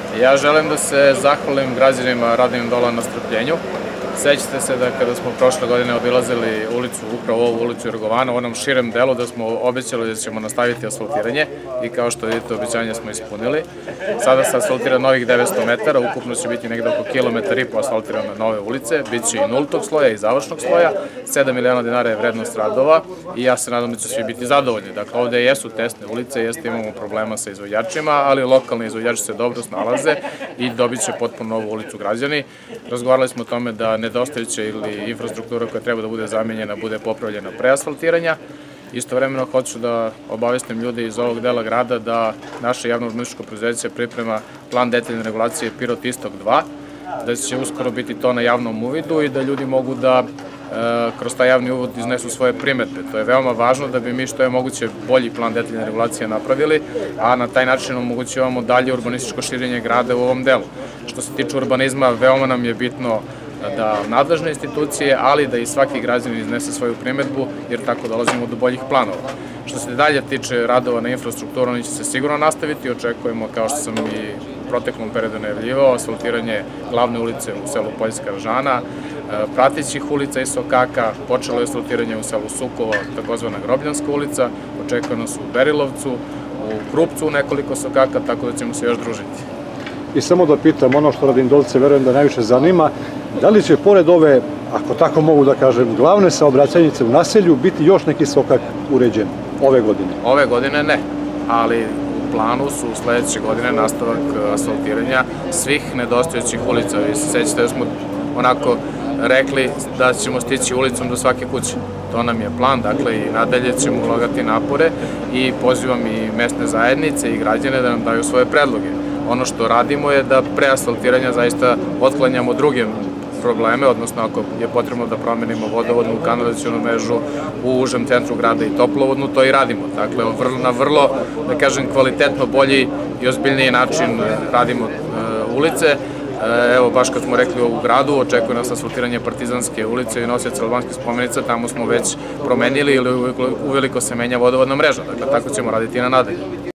Ja želim da se zahvalim građanima Radnim Dola na strpljenju. Sećate se da kada smo prošle godine obilazili ulicu, upravo ovu ulicu Jorgovana, u onom širem delu da smo obećali da ćemo nastaviti asfaltiranje i kao što vidite obećanje smo ispunili. Sada se asfaltira novih 900 metara, ukupno će biti negde oko kilometar i po asfaltirane nove ulice, bit će i nultog sloja i završnog sloja, 7 miliona dinara je vrednost radova i ja se nadam da će svi biti zadovoljni. Dakle, ovde jesu testne ulice, imamo problema sa izvođačima, ali lokalni izvođači se dobro snalaze i dobit će potpuno novu ulicu građani. Razgovarali smo o tome da nedostajuća ili infrastruktura koja treba da bude zamenjena bude popravljena pre asfaltiranja. Istovremeno hoću da obavestim ljude iz ovog dela grada da naše javno-urbanističko preduzeće priprema plan detaljne regulacije Pirot Istok 2, da će uskoro biti to na javnom uvidu i da ljudi mogu da kroz taj javni uvod iznesu svoje primedbe. To je veoma važno da bi mi što je moguće bolji plan detaljne regulacije napravili, a na taj način omogućavamo dalje urbanističko širenje grada u ovom delu. Što se tiče urbanizma, veoma nam je bitno da nadležne institucije, ali da i svaki građanin iznese svoju primedbu, jer tako dolazimo do boljih planova. Što se dalje tiče radova na infrastrukturu, oni će se sigurno nastaviti. Očekujemo, kao što sam i u proteklom periodu najavljivao, asfaltiranje glavne ulice u selu Poljska Ržana, pratećih ulica i sokaka, počelo je asfaltiranje u selu Sukovo, takozvana Grobljanska ulica, očekujemo su u Berilovcu, u Krupcu u nekoliko sokaka, tako da ćemo se još družiti. I samo da pitam, ono što Radindolce verujem da najviše zanima, da li će pored ove, ako tako mogu da kažem, glavne saobraćajnice u naselju biti još neki sokak uređen ove godine? Ove godine ne, ali u planu su sledeće godine nastavak asfaltiranja svih nedostajućih ulica. Vi se sećate da smo onako rekli da ćemo stići ulicom do svake kuće. To nam je plan, dakle i nadalje ćemo ulagati napore i pozivam i mesne zajednice i građane da nam daju svoje predloge. Ono što radimo je da pre asfaltiranja zaista otklanjamo druge probleme, odnosno ako je potrebno da promenimo vodovodnu, kanalizacionu mrežu u užem centru grada i toplovodnu, to i radimo. Dakle, na vrlo, da kažem, kvalitetno, bolji i ozbiljniji način radimo ulice. Evo, baš kad smo rekli u gradu, očekuje nas asfaltiranje Partizanske ulice i nosioca albanskih spomenica, tamo smo već promenili ili uveliko se menja vodovodna mreža. Dakle, tako ćemo raditi i na nadalje.